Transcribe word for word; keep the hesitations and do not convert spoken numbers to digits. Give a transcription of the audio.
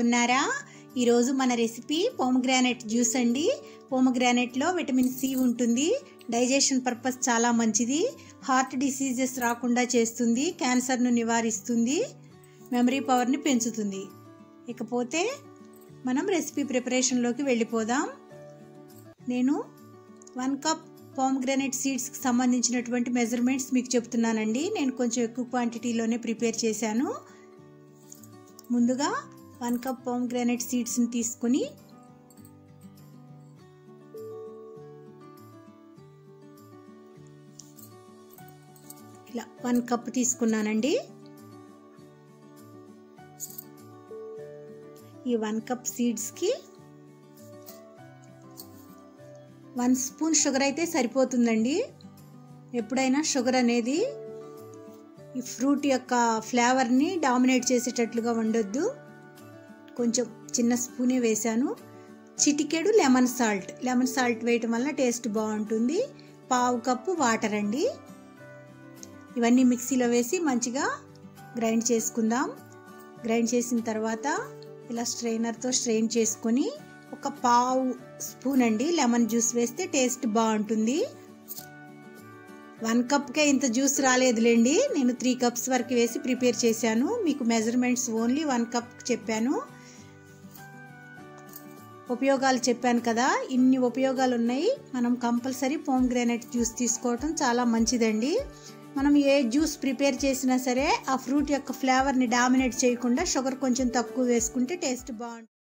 బాగున్నారా? ఈరోజు మన రెసిపీ పోమగ్రానైట్ జ్యూస్ అండి. పోమగ్రానైట్లో విటమిన్ సి ఉంటుంది. డైజెషన్ పర్పస్ చాలా మంచిది. హార్ట్ డిసీజెస్ రాకుండా చేస్తుంది. క్యాన్సర్ను నివారిస్తుంది. మెమరీ పవర్ని పెంచుతుంది. ఇకపోతే మనం రెసిపీ ప్రిపరేషన్లోకి వెళ్ళిపోదాం. నేను వన్ కప్ పోమగ్రానైట్ సీడ్స్కి సంబంధించినటువంటి మెజర్మెంట్స్ మీకు చెప్తున్నానండి. నేను కొంచెం ఎక్కువ క్వాంటిటీలోనే ప్రిపేర్ చేశాను. ముందుగా వన్ కప్ పోమగ్రానైట్ సీడ్స్ని తీసుకొని ఇలా వన్ కప్ తీసుకున్నానండి. ఈ వన్ కప్ సీడ్స్కి వన్ స్పూన్ షుగర్ అయితే సరిపోతుందండి. ఎప్పుడైనా షుగర్ అనేది ఈ ఫ్రూట్ యొక్క ఫ్లేవర్ని డామినేట్ చేసేటట్లుగా ఉండొద్దు. కొంచెం చిన్న స్పూనే వేసాను. చిటికెడు లెమన్ సాల్ట్ లెమన్ సాల్ట్ వేయటం వల్ల టేస్ట్ బాగుంటుంది. పావు కప్పు వాటర్ అండి. ఇవన్నీ మిక్సీలో వేసి మంచిగా గ్రైండ్ చేసుకుందాం. గ్రైండ్ చేసిన తర్వాత ఇలా స్ట్రైనర్తో స్ట్రెయిన్ చేసుకొని ఒక పావు స్పూన్ అండి లెమన్ జ్యూస్ వేస్తే టేస్ట్ బాగుంటుంది. వన్ కప్కే ఇంత జ్యూస్ రాలేదులేండి. నేను త్రీ కప్స్ వరకు వేసి ప్రిపేర్ చేశాను. మీకు మెజర్మెంట్స్ ఓన్లీ వన్ కప్ చెప్పాను. ఉపయోగాలు చెప్పాను కదా, ఇన్ని ఉపయోగాలు ఉన్నాయి. మనం కంపల్సరీ పోమగ్రానైట్ జ్యూస్ తీసుకోవటం చాలా మంచిదండి. మనం ఏ జ్యూస్ ప్రిపేర్ చేసినా సరే ఆ ఫ్రూట్ యొక్క ఫ్లేవర్ని డామినేట్ చేయకుండా షుగర్ కొంచెం తక్కువ వేసుకుంటే టేస్ట్ బాగుంటుంది.